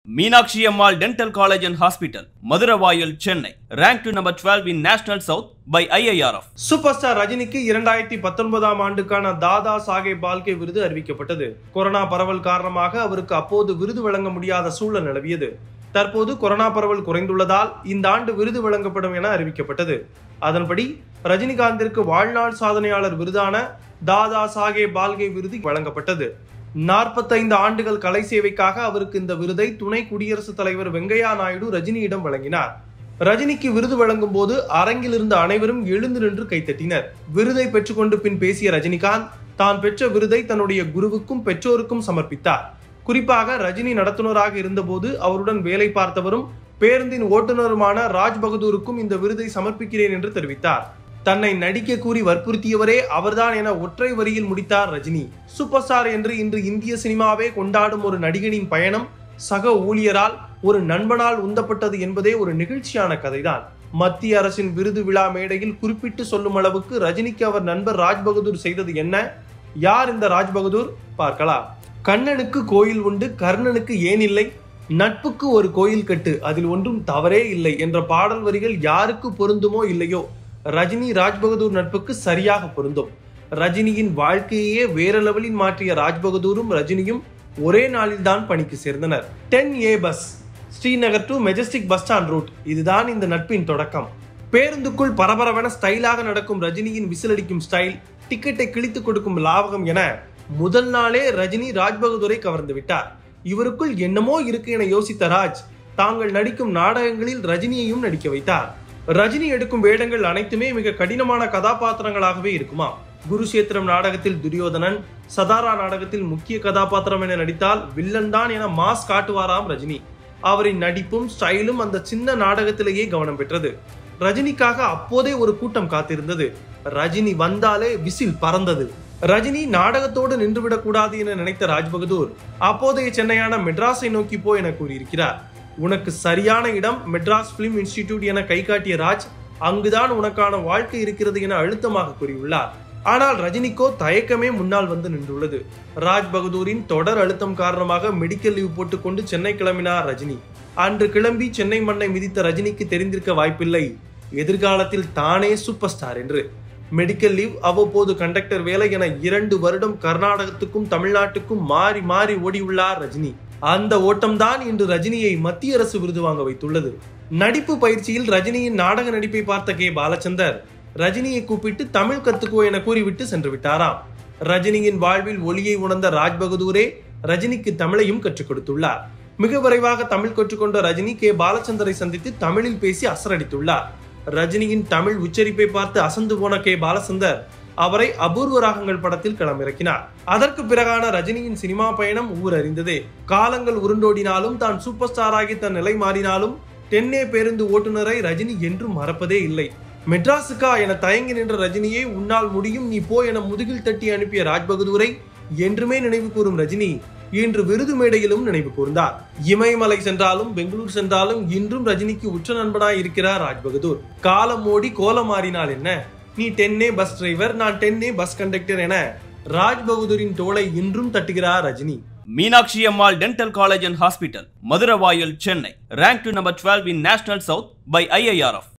Meenakshi Ammal Dental College and Hospital, Maduravayil, Chennai, ranked to number 12 in National South by IIRF. Superstar ரஜினிக்கு 2019ஆம் ஆண்டுக்கான தாதா சாஹேப் பால்கே விருது அறிவிக்கப்பட்டது. Corona பரவல் காரணமாக அவருக்கு அப்போது விருது வழங்க முடியாத சூழல் நிலவியது. தற்போது கொரோனா பரவல் குறைந்துள்ளதால் இந்த ஆண்டு விருது வழங்கப்படும் என அறிவிக்கப்பட்டது. அதன்படி ரஜினிகாந்திற்கு வாழ்நாள் சாதனையாளர் விருதான தாதா சாஹேப் பால்கே விருது வழங்கப்பட்டது. 45 ஆண்டுகள் கலை சேவைக்காக அவருக்கு இந்த விருதை துணை குடியரசுத் தலைவர் வெங்கையா நாயுடு ரஜினியிடம் வழங்கினார். ரஜினிக்கு விருது வழங்கும் போது அரங்கில் இருந்த அனைவரும் எழுந்து நின்று கைத்தட்டினர். விருதை பெற்றுக்கொண்டு பின் பேசிய ரஜினிகாந்த் தான் பெற்ற விருதை தன்னுடைய குருவுக்கும் பெற்றோருக்கும் சமர்ப்பித்தார். குறிப்பாக ரஜினி நடத்துனராக இருந்தபோது அவருடன் வேலை பார்த்தவரும் பேருந்தின் ஓட்டுநருமான ராஜ் பகதூருக்கும் இந்த விருதை சமர்ப்பிக்கிறேன் என்று தெரிவித்தார். தன்னை நடிக்க கூறி வற்புறுத்தியவரே அவர்தான் என ஒற்றை வரியில் முடித்தார் ரஜினி. சூப்பர் ஸ்டார் என்று இன்று இந்திய சினிமாவே கொண்டாடும் ஒரு நடிகனின் பயணம் சக ஊழியரால், ஒரு நண்பனால் உந்தப்பட்டது என்பதே ஒரு நிகழ்ச்சியான கதைதான். மத்திய அரசின் விருது விழா மேடையில் குறிப்பிட்டு சொல்லும் அளவுக்கு ரஜினிக்கு அவர் நண்பர் ராஜ் பகதூர் செய்தது என்ன? யார் இந்த ராஜ் பகதூர்? பார்க்கலாம். கண்ணனுக்கு கோயில் உண்டு, கர்ணனுக்கு ஏன் இல்லை? நட்புக்கு ஒரு கோயில் கட்டு, அதில் ஒன்றும் தவறே இல்லை என்ற பாடல் வரிகள் யாருக்கு பொருந்துமோ இல்லையோ, ரஜினி ராஜ் பகதூர் நட்புக்கு சரியாக பொருந்தும். ரஜினியின் வாழ்க்கையே வேற லெவலில் மாற்றிய ராஜ் பகதூரும் ரஜினியும் ஒரே நாளில் தான் பணிக்கு சேர்ந்தனர். 10A bus, Srinagar to Majestic bus stand route, இதுதான் இந்த நட்பின் தொடக்கம். பேருந்துக்குள் பரபரவென ஸ்டைலாக நடக்கும் ரஜினியின் விசிலடிக்கும் ஸ்டைல், டிக்கெட்டை கிழித்து கொடுக்கும் லாவகம் என முதல் நாளே ரஜினி ராஜ் பகதூரை கவர்ந்து விட்டார். இவருக்குள் என்னமோ இருக்கு என யோசித்த ராஜ் தாங்கள் நடிக்கும் நாடகங்களில் ரஜினியையும் நடிக்க வைத்தார். ரஜினி எடுக்கும் வேடங்கள் அனைத்துமே மிக கடினமான கதாபாத்திரங்களாகவே இருக்குமா. குருஷேத்திரம் நாடகத்தில் துரியோதனன், சதாரா நாடகத்தில் முக்கிய கதாபாத்திரம் என நடித்தால் வில்லன் தான் என மாஸ் காட்டுவாராம் ரஜினி. அவரின் நடிப்பும் ஸ்டைலும் அந்த சின்ன நாடகத்திலேயே கவனம் பெற்றது. ரஜினிக்காக அப்போதே ஒரு கூட்டம் காத்திருந்தது. ரஜினி வந்தாலே விசில் பறந்தது. ரஜினி நாடகத்தோடு நின்றுவிடக் கூடாது என நினைத்த ராஜ் பகதூர் அப்போதைய சென்னையான மெட்ராஸை நோக்கி போ என கூறியிருக்கிறார். உனக்கு சரியான இடம் மெட்ராஸ் பிலிம் இன்ஸ்டிடியூட் என கை காட்டிய ராஜ், அங்குதான் உனக்கான வாழ்க்கை இருக்கிறது என அழுத்தமாக கூறியுள்ளார். ஆனால் ரஜினிக்கோ தயக்கமே முன்னால் வந்து நின்றுள்ளது. ராஜ் பகதூரின் தொடர் அழுத்தம் காரணமாக மெடிக்கல் லீவ் போட்டுக்கொண்டு சென்னை கிளம்பினார் ரஜினி. அன்று கிளம்பி சென்னை மண்ணை மிதித்த ரஜினிக்கு தெரிந்திருக்க வாய்ப்பில்லை எதிர்காலத்தில் தானே சூப்பர் ஸ்டார் என்று. மெடிக்கல் லீவ், அவ்வப்போது கண்டக்டர் வேலை என 2 வருடம் கர்நாடகத்துக்கும் தமிழ்நாட்டுக்கும் மாறி மாறி ஓடியுள்ளார் ரஜினி. அந்த ஓட்டம்தான் இன்று ரஜினியை மத்திய அரசு விருது வாங்க வைத்துள்ளது. நடிப்பு பயிற்சியில் ரஜினியின் நாடக நடிப்பை பார்த்த கே. பாலச்சந்தர் ரஜினியை கூப்பிட்டு தமிழ் கத்துக்கோ என கூறிவிட்டு சென்று விட்டாராம். ரஜினியின் வாழ்வில் ஒளியை உணர்ந்த ராஜ் பகதூரே ரஜினிக்கு தமிழையும் கற்றுக் கொடுத்துள்ளார். மிக விரைவாக தமிழ் கற்றுக்கொண்ட ரஜினி கே. பாலச்சந்தரை சந்தித்து தமிழில் பேசி அசரடித்துள்ளார். ரஜினியின் தமிழ் உச்சரிப்பை பார்த்து அசந்து போன கே. பாலச்சந்தர் அவரை அபூர்வ ராகங்கள் படத்தில் களமிறக்கினார். அதற்கு பிறகான ரஜினியின் சினிமா பயணம் ஊர் அறிந்ததே. காலங்கள் உருண்டோடினாலும், தான் சூப்பர் ஸ்டார் ஆகி தன் நிலை மாறினாலும் 10A பேருந்து ஓட்டுநரை ரஜினி என்றும் மறப்பதே இல்லை. மெட்ராஸுக்கா என தயங்கி நின்ற ரஜினியை உன்னால் முடியும், நீ போ என முதுகில் தட்டி அனுப்பிய ராஜ் பகதூரை என்றுமே நினைவு கூறும் ரஜினி இன்று விருது மேடையிலும் நினைவு கூர்ந்தார். இமயமலை சென்றாலும் பெங்களூர் சென்றாலும் இன்றும் ரஜினிக்கு உற்ற நண்பனாய் இருக்கிறார் ராஜ் பகதூர். காலம் ஓடி கோலம் மாறினால் என்ன, நீ 10A பஸ் டிரைவர், நான் 10A பஸ் கண்டக்டர் என ராஜ் பகதூரின் தோளை இன்றும் தட்டுகிறார் Rajini. Meenakshi Ammal Dental College and Hospital, Maduravayil, Chennai, ranked to number 12 in National South by IIRF.